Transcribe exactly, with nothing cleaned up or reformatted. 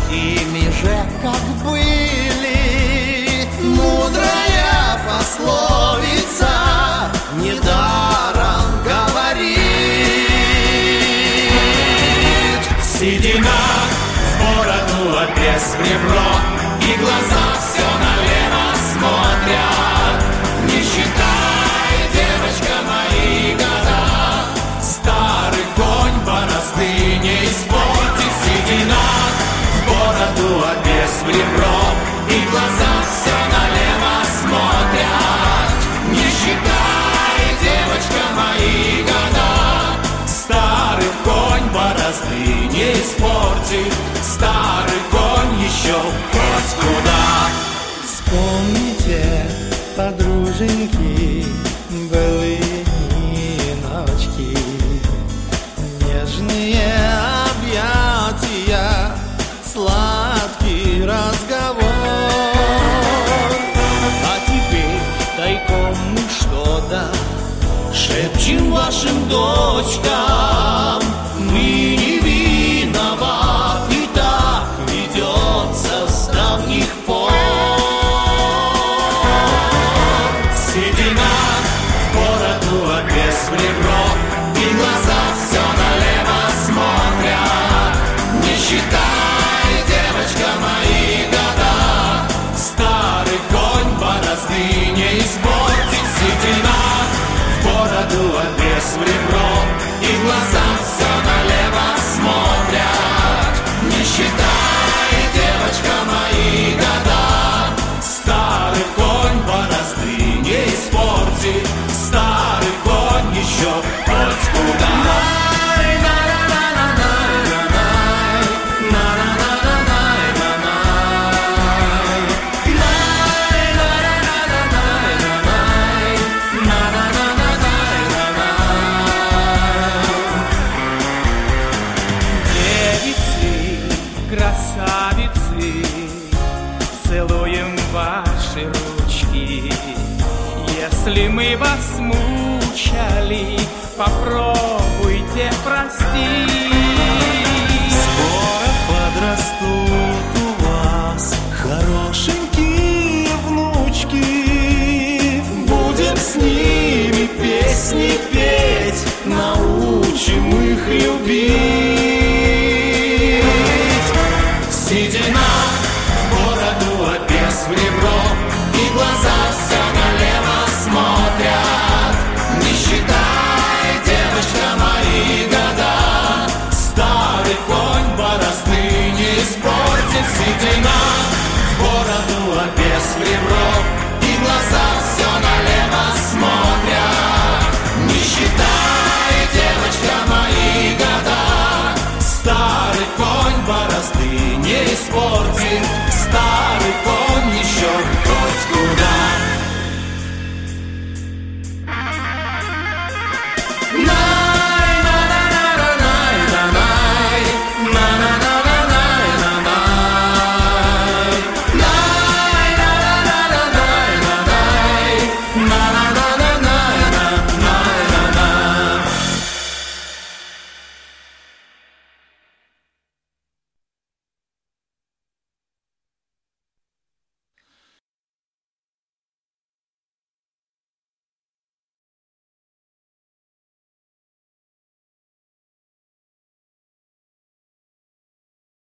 такими же, как были. Мудрая пословица недаром говорит: седина в бороду, а без в ребро, и глаза все налево смотрят. Не считай, девочка, мои года, старый конь борозды не испортит. Седина в бороду, а без в ребро, и глаза все налево смотрят. Не считай, девочка, мои года, старый конь борозды не испортит. Старый конь еще хоть куда. Вспомните, подруженьки, былые ночки, нежные объятия, сладкий разговор. А теперь тайком мы что-то шепчем вашим дочкам. Мы не виноваты, и так ведется с давних пор. Седина в бороду, а без в ребро, и глаза все налево смотрят. Не считай, девочка, мои года, старый конь борозды не испортит. Седина в бороду, а без в ребро, и глаза все налево смотрят. Не считай, девочка, мои года, старый конь борозды не испортит. Старый конь еще хоть куда. Красавицы, целуем ваши ручки. Если мы вас мучали, попробуйте простить.